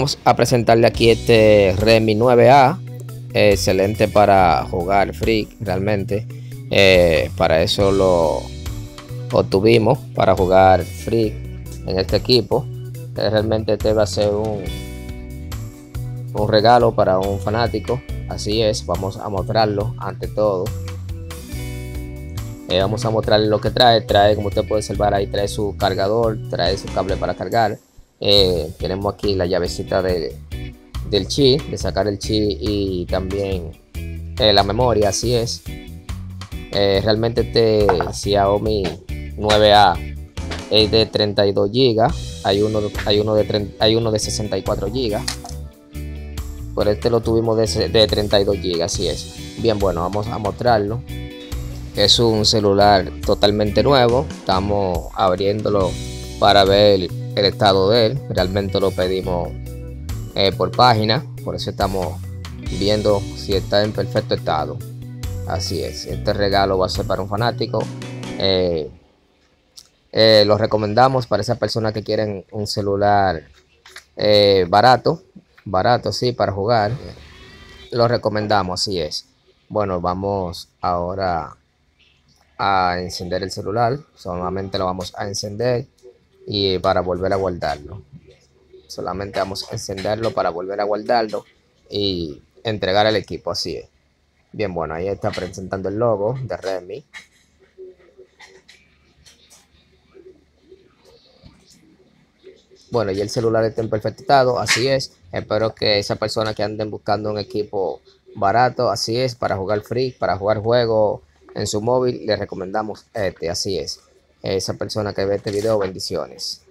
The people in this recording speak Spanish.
vamos a presentarle aquí este Redmi 9A, excelente para jugar Free realmente. Para eso lo obtuvimos, para jugar Free en este equipo. Realmente este va a ser un regalo para un fanático. Así es, vamos a mostrarlo ante todo. Vamos a mostrarle lo que trae. Como usted puede observar ahí, trae su cargador, trae su cable para cargar. Tenemos aquí la llavecita del chip, de sacar el chip, y también la memoria. Así es. Realmente este Xiaomi 9A es de 32 GB. Hay uno de 64 GB. Por este lo tuvimos de 32 GB. Así es. Bien, bueno, vamos a mostrarlo. Es un celular totalmente nuevo. Estamos abriéndolo para ver el estado de él. Realmente lo pedimos por página, por eso estamos viendo si está en perfecto estado. Así es, este regalo va a ser para un fanático. Lo recomendamos para esas personas que quieren un celular barato, sí, para jugar. Lo recomendamos, así es. Bueno, vamos ahora a encender el celular. Solamente lo vamos a encender y para volver a guardarlo. Solamente vamos a encenderlo para volver a guardarlo y entregar el equipo. Así es. Bien, bueno, ahí está presentando el logo de Redmi. Bueno, y el celular está en perfecto estado. Así es. Espero que esas personas que anden buscando un equipo barato, así es, para jugar Free, para jugar juegos en su móvil, les recomendamos este. Así es. Esa persona que ve este video, bendiciones.